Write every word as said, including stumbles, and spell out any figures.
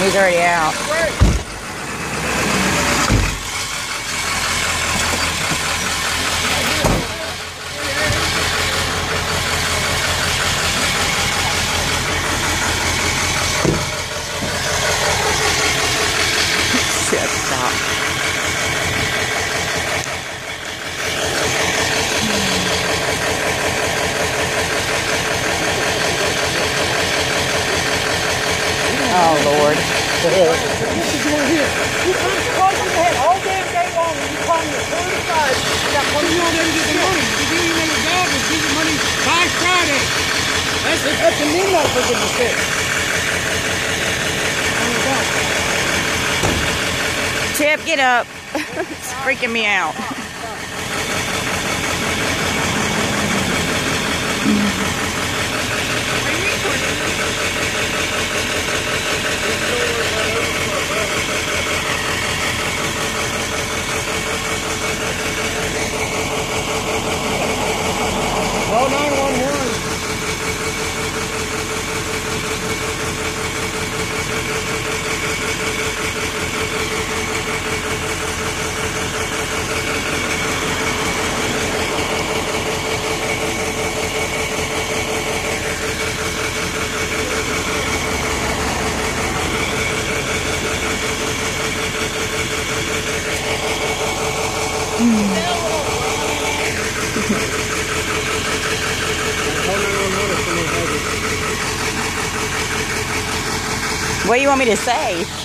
He's already out. Shit, stop. Oh, Lord. What you doing here? You come close to the head all damn day long and you call me at forty-five. You don't ever get the money. You do you make a job and give you money by Friday. That's it. That's a midnight for goodness sake. Chip, get up. It's freaking me out. Call nine one one. What do you want me to say?